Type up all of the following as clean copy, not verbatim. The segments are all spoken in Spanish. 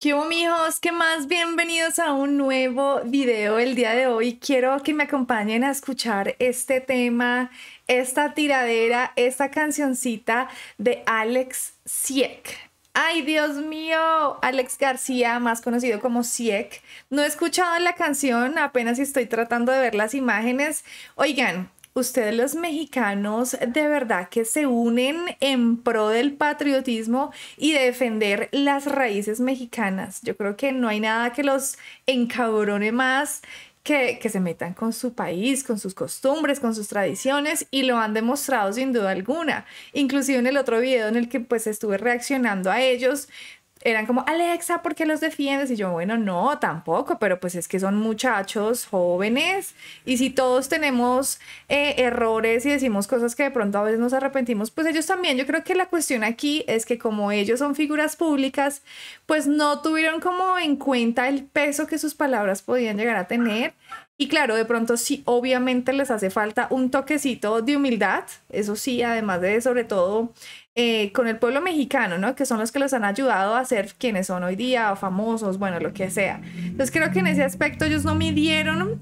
¿Qué hubo, mijos? ¿Qué más? Bienvenidos a un nuevo video. El día de hoy quiero que me acompañen a escuchar este tema, esta tiradera, esta cancioncita de Alex Sieck. ¡Ay, Dios mío! Alex García, más conocido como Sieck. No he escuchado la canción, apenas estoy tratando de ver las imágenes. Oigan, ustedes los mexicanos de verdad que se unen en pro del patriotismo y de defender las raíces mexicanas. Yo creo que no hay nada que los encabrone más que se metan con su país, con sus costumbres, con sus tradiciones, y lo han demostrado sin duda alguna. Inclusive en el otro video en el que pues estuve reaccionando a ellos, eran como, Alexa, ¿por qué los defiendes? Y yo, bueno, no, tampoco, pero pues es que son muchachos jóvenes, y si todos tenemos errores y decimos cosas que de pronto a veces nos arrepentimos, pues ellos también. Yo creo que la cuestión aquí es que como ellos son figuras públicas, pues no tuvieron como en cuenta el peso que sus palabras podían llegar a tener. Y claro, de pronto sí, obviamente les hace falta un toquecito de humildad, eso sí, además de sobre todo con el pueblo mexicano, ¿no? Que son los que los han ayudado a ser quienes son hoy día, o famosos, bueno, lo que sea. Entonces creo que en ese aspecto ellos no midieron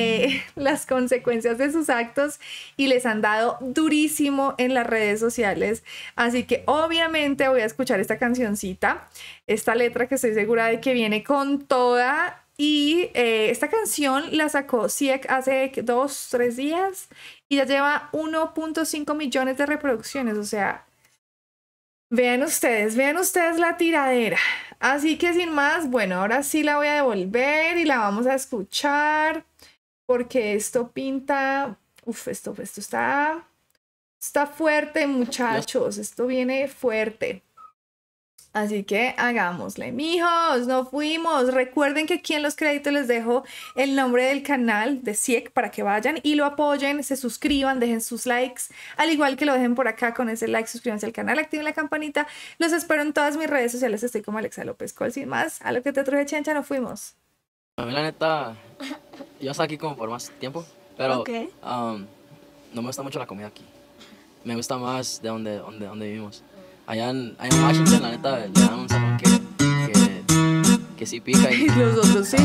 las consecuencias de sus actos y les han dado durísimo en las redes sociales. Así que obviamente voy a escuchar esta cancioncita, esta letra que estoy segura de que viene con toda. Y esta canción la sacó Sieck hace 2-3 días y ya lleva 1.5 millones de reproducciones. O sea, vean ustedes la tiradera. Así que sin más, bueno, ahora sí la voy a devolver y la vamos a escuchar porque esto pinta... Uf, esto está fuerte, muchachos. Esto viene fuerte. Así que hagámosle, mijos, no fuimos. Recuerden que aquí en los créditos les dejo el nombre del canal de Sieck para que vayan y lo apoyen, se suscriban, dejen sus likes, al igual que lo dejen por acá con ese like, suscríbanse al canal, activen la campanita. Los espero en todas mis redes sociales, estoy como Alexa López Col. Sin más, a lo que te truje, Chencha, no fuimos. A mí la neta, yo estoy aquí como por más tiempo, pero Okay. No me gusta mucho la comida aquí. Me gusta más de donde vivimos. Allá en Washington, la neta, le dan un sabor que sí pica. Y los otros sí.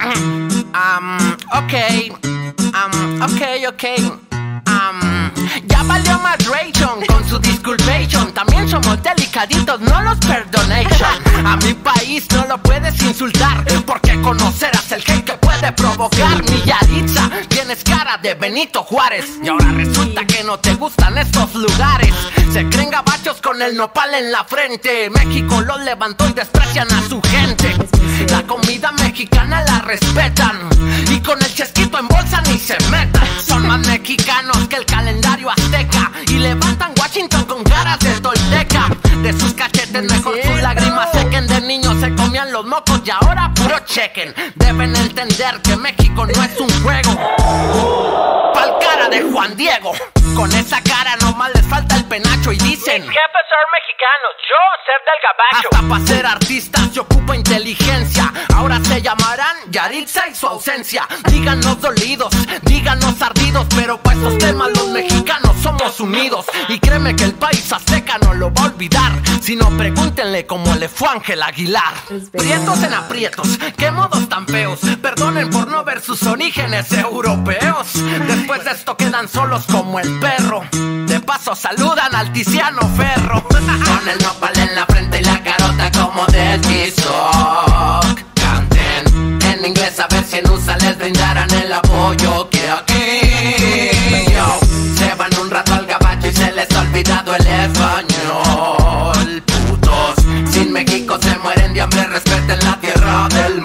Ya valió más Rayson con su disculpation. También somos delicaditos, no los perdonation. A mi país no lo puedes insultar, porque conocerás el hate que puede provocar. Mi Yaritza, tienes cara de Benito Juárez, y ahora resulta que no te gustan estos lugares. Se creen gabachos con el nopal en la frente. México los levantó y desprecian a su gente. La comida mexicana la respetan, y con el chesquito en bolsa ni se metan. Son más mexicanos que el calendario azteca, y levantan Washington con caras de tolteca. De sus cachetes mejor sus lágrimas sequen. De niños se comían los mocos y ahora puro chequen. Deben entender que México no es un juego. Pa'l cara de Juan Diego, con esa cara nomás les falta el penacho y dicen: mis jefes son mexicanos, yo ser del gabacho. Hasta para ser artistas se ocupa inteligencia. Ahora se llamarán Yaritza y su ausencia. Díganos dolidos, díganos ardidos, pero para estos temas los mexicanos somos unidos. Y créeme que el país azteca no lo va a olvidar. Si no, pregúntenle cómo le fue a Ángel Aguilar. Prietos en aprietos, qué modos tan feos. Perdonen por no ver sus orígenes europeos. Después de esto quedan solos como el perro. De paso saludan al Tiziano Ferro. Con el nopal en la frente y la carota como de Tizoc. Canten en inglés a ver si en USA les brindarán el apoyo que aquí. Yo, se van un rato al gabacho y se les ha olvidado el español. Putos, sin México se mueren de hambre, respeten la tierra del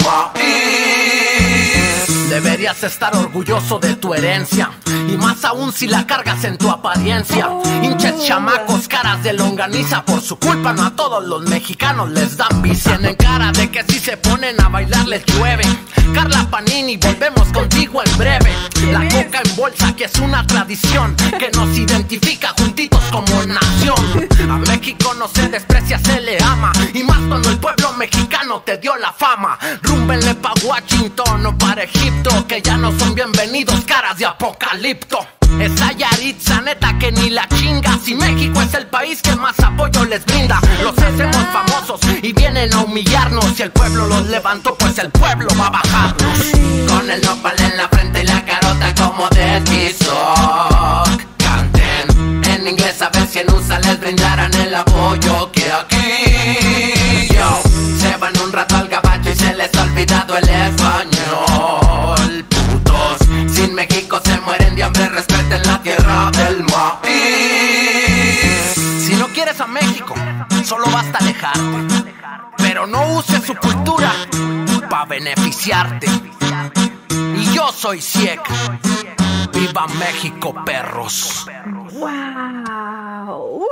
maíz. Deberías estar orgulloso de tu herencia, y más aún si la cargas en tu apariencia. Hinches chamacos, caras de longaniza, por su culpa no a todos los mexicanos les dan visa. Tienen cara de que si se ponen a bailar les llueve. Carla Panini, volvemos contigo en breve. La coca en bolsa, que es una tradición que nos identifica juntitos como nación. A México no se desprecia, se le ama, y más cuando el pueblo mexicano te dio la fama. Rumbo Zúmbenle pa' Washington o para Egipto, que ya no son bienvenidos caras de apocalipto. Esa Yaritza, neta que ni la chinga. Si México es el país que más apoyo les brinda, los hacemos famosos y vienen a humillarnos. Si el pueblo los levantó, pues el pueblo va a bajarnos. Con el nopal en la frente y la carota como de Tizoc. Canten en inglés a ver si en USA les brindarán el apoyo que aquí. Yo, se van un rato al gabacho y se les ha olvidado el español. Putos, sin México se mueren de hambre, respeten la tierra del maíz. Si no quieres a México, solo basta alejarte, pero no uses su cultura pa' beneficiarte. Y yo soy Siek. ¡Viva México, perros! ¡Wow!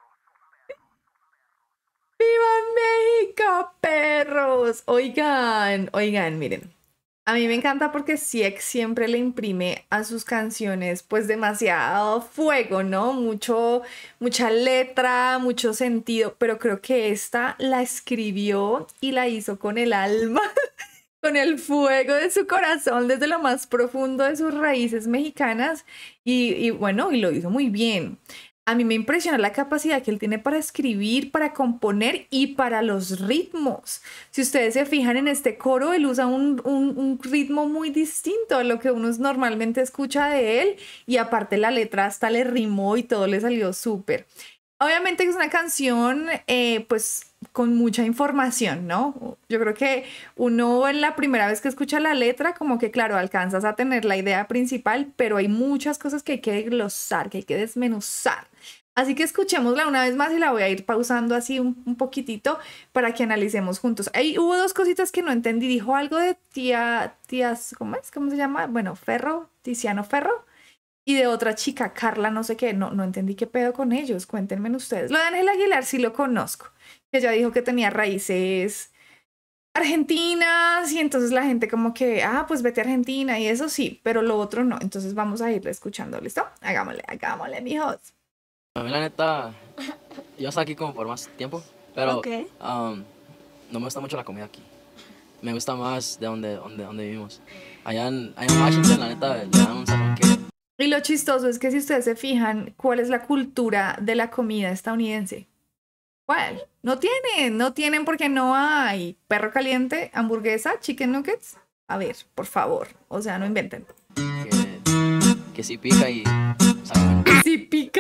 ¡Viva México, perros! Oigan, miren. A mí me encanta porque Siek siempre le imprime a sus canciones pues demasiado fuego, ¿no? Mucha letra, mucho sentido, pero creo que esta la escribió y la hizo con el alma, con el fuego de su corazón, desde lo más profundo de sus raíces mexicanas y bueno, y lo hizo muy bien. A mí me impresiona la capacidad que él tiene para escribir, para componer y para los ritmos. Si ustedes se fijan en este coro, él usa un ritmo muy distinto a lo que uno normalmente escucha de él. Y aparte la letra hasta le rimó y todo le salió súper. Obviamente es una canción pues con mucha información, ¿no? Yo creo que uno en la primera vez que escucha la letra como que claro, alcanzas a tener la idea principal, pero hay muchas cosas que hay que desglosar, que hay que desmenuzar. Así que escuchémosla una vez más y la voy a ir pausando así un poquitito para que analicemos juntos. Ahí hubo dos cositas que no entendí. Dijo algo de tías, ¿cómo es? ¿Cómo se llama? Bueno, Ferro, Tiziano Ferro. Y de otra chica, Carla, no sé qué, no entendí qué pedo con ellos, cuéntenme ustedes. Lo de Ángel Aguilar sí lo conozco, que ella dijo que tenía raíces argentinas y entonces la gente como que, pues vete a Argentina y eso sí, pero lo otro no. Entonces vamos a irle escuchando, ¿listo? Hagámosle, mijos. A mí la neta, yo estoy aquí como por más tiempo, pero Okay. no me gusta mucho la comida aquí. Me gusta más de donde vivimos. Allá en Washington, la neta, le dan un sazón que... Y lo chistoso es que si ustedes se fijan, ¿cuál es la cultura de la comida estadounidense? ¿Cuál? No tienen porque no hay perro caliente, hamburguesa, chicken nuggets. A ver, por favor, o sea, no inventen. Que sí pica y sabe bueno. ¿Sí pica?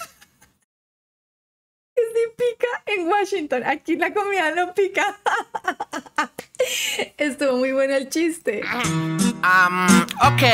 ¿Que sí pica en Washington? Aquí la comida no pica. Estuvo muy bueno el chiste. Ok.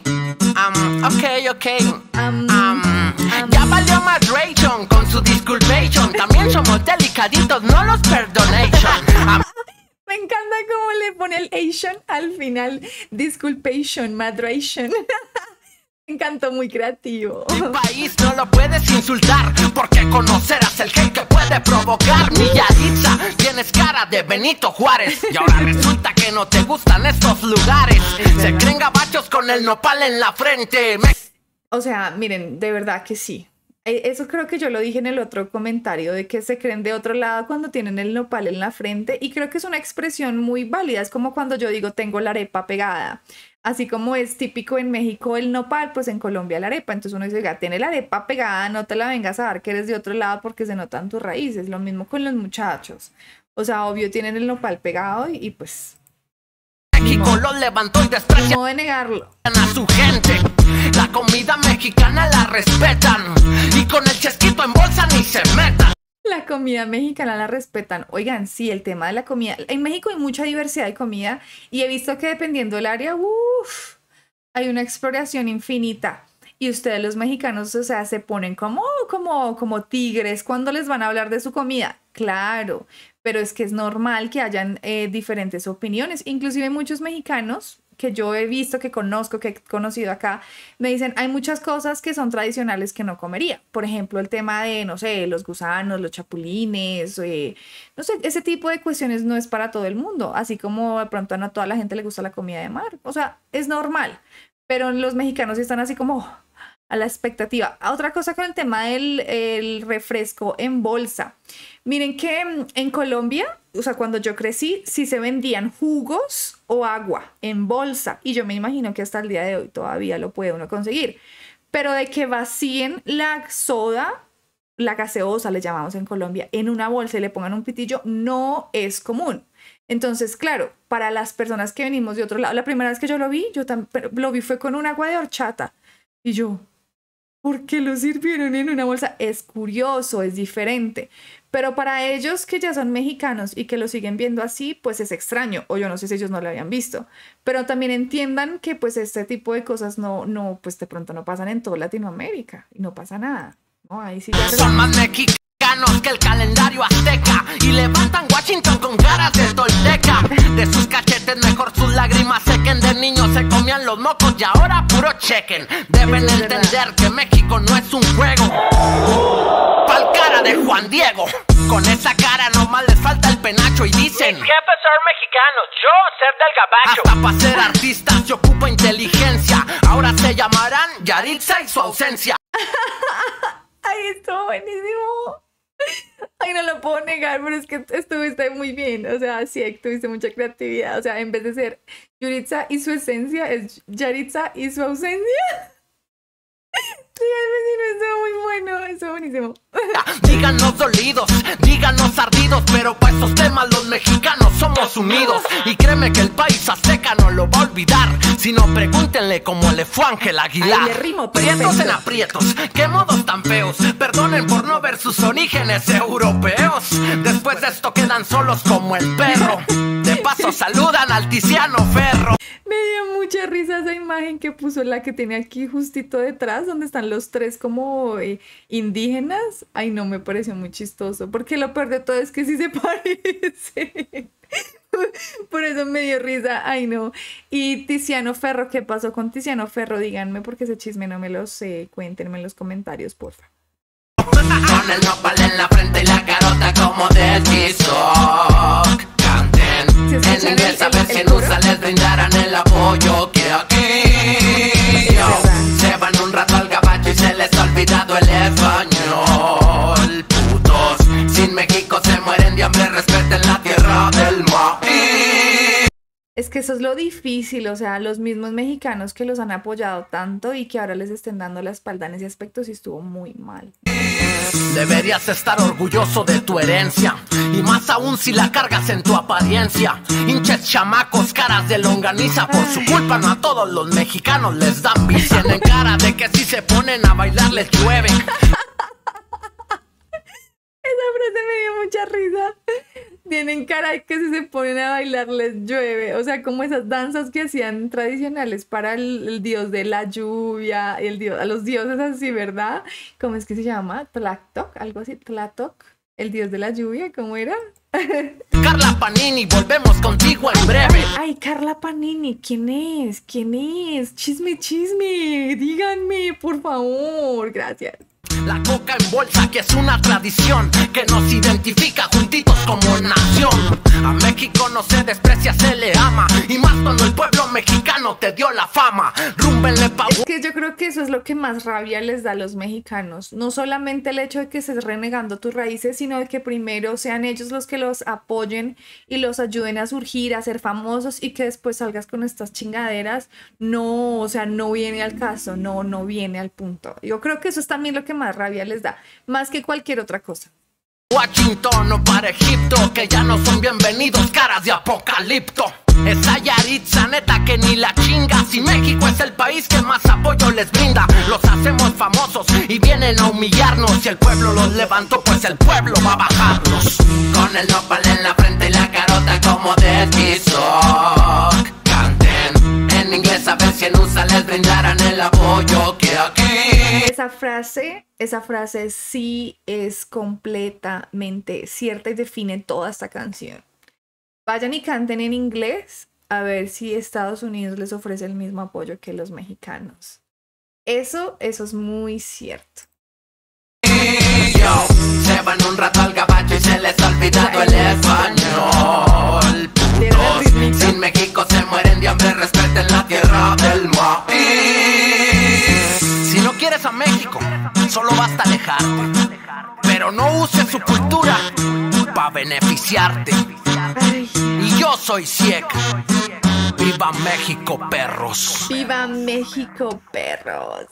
Ya valió Madration con su disculpation. También somos delicaditos, no los perdonation. Me encanta cómo le pone el Asian al final. Disculpation, madration. Me encantó, muy creativo. Mi país no lo puedes insultar, porque conocerás el hate que puede provocar. Mi Yaritza, tienes cara de Benito Juárez, y ahora resulta que no te gustan estos lugares. Se creen gabachos con el nopal en la frente. O sea, miren, de verdad que sí. Eso creo que yo lo dije en el otro comentario, de que se creen de otro lado cuando tienen el nopal en la frente, y creo que es una expresión muy válida. Es como cuando yo digo tengo la arepa pegada. Así como es típico en México el nopal, pues en Colombia la arepa. Entonces uno dice, oiga, tiene la arepa pegada, no te la vengas a dar que eres de otro lado porque se notan tus raíces. Lo mismo con los muchachos. O sea, obvio tienen el nopal pegado y pues... México los levantó y desprecian no de negarlo a su gente. La comida mexicana la respetan, y con el chesquito en bolsa ni se metan. La comida mexicana la respetan. Oigan, sí, el tema de la comida. En México hay mucha diversidad de comida y he visto que dependiendo del área, hay una exploración infinita. Y ustedes los mexicanos, o sea, se ponen como tigres cuando les van a hablar de su comida. Claro, pero es que es normal que hayan diferentes opiniones. Inclusive muchos mexicanos que yo he visto, que conozco, que he conocido acá, me dicen, hay muchas cosas que son tradicionales que no comería. Por ejemplo, el tema de, no sé, los gusanos, los chapulines, no sé, ese tipo de cuestiones no es para todo el mundo. Así como de pronto no a toda la gente le gusta la comida de mar. O sea, es normal. Pero los mexicanos están así como, a la expectativa. Otra cosa con el tema del el refresco en bolsa. Miren que en Colombia, o sea, cuando yo crecí, sí se vendían jugos o agua en bolsa. Y yo me imagino que hasta el día de hoy todavía lo puede uno conseguir. Pero de que vacíen la soda, la gaseosa le llamamos en Colombia, en una bolsa y le pongan un pitillo, no es común. Entonces, claro, para las personas que venimos de otro lado, la primera vez que yo lo vi, lo vi fue con un agua de horchata. Y yo, ¿por qué lo sirvieron en una bolsa? Es curioso, es diferente. Pero para ellos que ya son mexicanos y que lo siguen viendo así, pues es extraño. O yo no sé si ellos no lo habían visto. Pero también entiendan que pues este tipo de cosas no, pues de pronto no pasan en toda Latinoamérica. Y no pasa nada. No, ahí sí ya son más mexicanos que el calendario azteca y levantan Washington con caras de tolteca. De sus cachetes mejor sus lágrimas sequen. De niños se comían los mocos y ahora puro chequen. Deben entender que México no es un juego. Pa'l cara de Juan Diego. Con esa cara nomás les falta el penacho y dicen: mis jefes son mexicanos, yo ser del gabacho. Hasta para ser artista se ocupa inteligencia. Ahora se llamarán Yaritza y su ausencia. ¡Ay, estuvo buenísimo! Ay, no lo puedo negar, pero es que estuviste muy bien. O sea, sí, tuviste mucha creatividad. O sea, en vez de ser Yaritza y su esencia, es Yaritza y su ausencia. Sí, el vecino estuvo muy bueno, estuvo buenísimo. Díganos dolidos, díganos ardidos, pero para esos temas los mexicanos somos unidos. Y créeme que el país azteca no lo va a olvidar. Si no, pregúntenle cómo le fue a Ángel Aguilar. Ahí le rimo, perfecto. Prietos en aprietos, qué modos tan feos. Perdonen por no ver sus orígenes europeos. Después de esto quedan solos como el perro. De paso saludan al Tiziano Ferro. Me dio mucha risa esa imagen que puso, la que tiene aquí justito detrás, donde están los tres como indígenas. Ay, no, me pareció muy chistoso, porque lo peor de todo es que sí se parece. Por eso me dio risa. Ay, no. Y Tiziano Ferro, ¿qué pasó con Tiziano Ferro? Díganme, porque ese chisme no me lo sé. Cuéntenme en los comentarios, porfa. Con el nopal en la frente y la carota como de Tizoc. Canten en inglés a ver si en USA les brindarán el apoyo que aquí se van un rato al gabacho y se les ha olvidado el español. Putos, sin México se mueren de hambre, respeten la tierra del maíz. Es que eso es lo difícil, o sea, los mismos mexicanos que los han apoyado tanto y que ahora les estén dando la espalda en ese aspecto, sí estuvo muy mal. Deberías estar orgulloso de tu herencia, y más aún si la cargas en tu apariencia. Hinches chamacos, caras de longaniza, por su culpa no a todos los mexicanos les dan visa. Tienen cara de que si se ponen a bailar les llueve. Esa frase me dio mucha risa. Tienen cara de que si se ponen a bailar les llueve. O sea, como esas danzas que hacían tradicionales para el dios de la lluvia, a los dioses así, ¿verdad? ¿Cómo es que se llama? Tlatoc, algo así, Tlatoc, el dios de la lluvia, ¿cómo era? Carla Panini, volvemos contigo en breve. Ay, Carla Panini, ¿quién es? ¿Quién es? Chisme, chisme, díganme, por favor, gracias. La coca en bolsa, que es una tradición que nos identifica juntitos como nación. A México no se desprecia, se le ama, y más cuando el pueblo mexicano te dio la fama. Rúmbenle pa'. Es que yo creo que eso es lo que más rabia les da a los mexicanos. No solamente el hecho de que estés renegando tus raíces, sino de que primero sean ellos los que los apoyen y los ayuden a surgir, a ser famosos, y que después salgas con estas chingaderas. No, o sea, no viene al caso, no viene al punto. Yo creo que eso es también lo que más rabia les da, más que cualquier otra cosa. Washington o para Egipto, que ya no son bienvenidos, caras de apocalipto. Esa Yaritza neta que ni la chinga. Si México es el país que más apoyo les brinda, los hacemos famosos y vienen a humillarnos. Si el pueblo los levantó, pues el pueblo va a bajarlos. Con el nopal en la frente y la carota como de Tizoc. Canten en inglés a ver si en USA les brindarán el apoyo que aquí. Esa frase sí es completamente cierta y define toda esta canción. Vayan y canten en inglés a ver si Estados Unidos les ofrece el mismo apoyo que los mexicanos. Eso es muy cierto. Se van un rato al gabacho y se les ha olvidado el español. Putos, sin México se mueren de hambre, respeten la tierra del maíz. Si no quieres solo basta alejarte. Pero no uses su cultura pa' beneficiarte. Y yo soy Siek. ¡Viva México, perros! ¡Viva México, perros!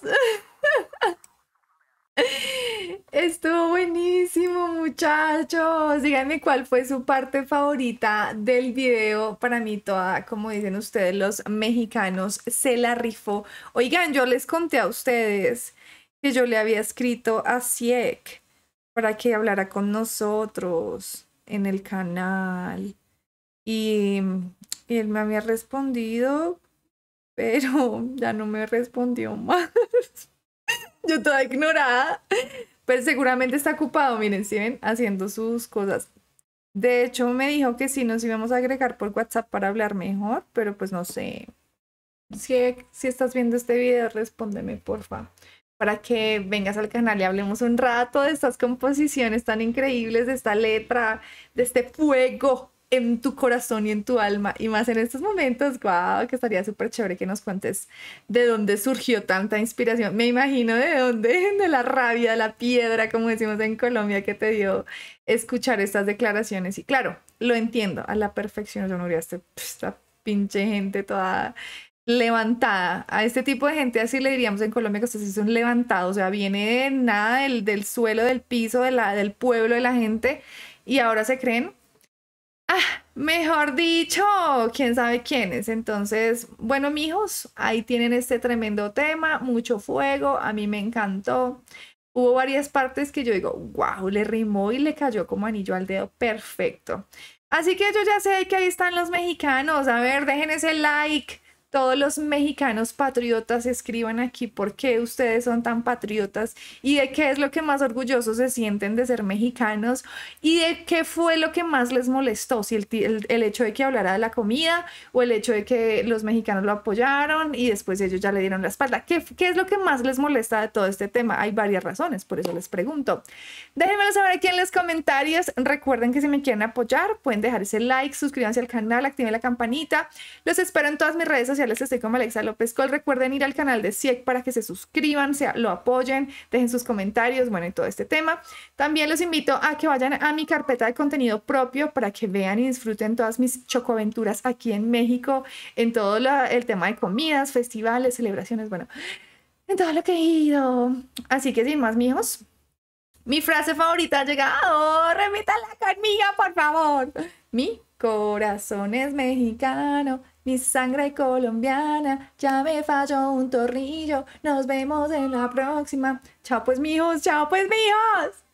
Estuvo buenísimo, muchachos. Díganme cuál fue su parte favorita del video. Para mí toda, como dicen ustedes, los mexicanos, se la rifó. Oigan, yo les conté a ustedes que yo le había escrito a Siek para que hablara con nosotros en el canal. Y él me había respondido, pero ya no me respondió más. Yo toda ignorada, pero seguramente está ocupado, miren, ¿sí ven? Haciendo sus cosas. De hecho, me dijo que sí nos íbamos a agregar por WhatsApp para hablar mejor, pero pues no sé. Si estás viendo este video, respóndeme, porfa, para que vengas al canal y hablemos un rato de estas composiciones tan increíbles, de esta letra, de este fuego en tu corazón y en tu alma, y más en estos momentos. Guau, que estaría súper chévere que nos cuentes de dónde surgió tanta inspiración. Me imagino de dónde, de la rabia, de la piedra, como decimos en Colombia, que te dio escuchar estas declaraciones. Y claro, lo entiendo a la perfección. Yo no diría esta pinche gente toda levantada. A este tipo de gente así le diríamos en Colombia que ustedes son levantados, o sea, viene de nada del suelo, del piso, del pueblo, de la gente, y ahora se creen, mejor dicho, quién sabe quiénes. Entonces, bueno, mijos, ahí tienen este tremendo tema, mucho fuego, a mí me encantó. Hubo varias partes que yo digo, wow, le rimó y le cayó como anillo al dedo, perfecto. Así que yo ya sé que ahí están los mexicanos. A ver, dejen ese like. Todos los mexicanos patriotas, escriban aquí por qué ustedes son tan patriotas y de qué es lo que más orgullosos se sienten de ser mexicanos y de qué fue lo que más les molestó, si el hecho de que hablara de la comida o el hecho de que los mexicanos lo apoyaron y después ellos ya le dieron la espalda. ¿Qué es lo que más les molesta de todo este tema? Hay varias razones, por eso les pregunto. Déjenmelo saber aquí en los comentarios. Recuerden que si me quieren apoyar, pueden dejar ese like, suscríbanse al canal, activen la campanita. Los espero en todas mis redes sociales. Estoy como Alexa López Col. Recuerden ir al canal de Siek para que se suscriban, lo apoyen, dejen sus comentarios, bueno, y todo este tema. También los invito a que vayan a mi carpeta de contenido propio para que vean y disfruten todas mis chocoaventuras aquí en México, en todo el tema de comidas, festivales, celebraciones, bueno, en todo lo que he ido. Así que sin más, mijos, mi frase favorita ha llegado. Repítala conmigo, por favor. Mi corazón es mexicano, mi sangre colombiana, ya me falló un tornillo, nos vemos en la próxima. Chao pues, mijos, chao pues, mijos.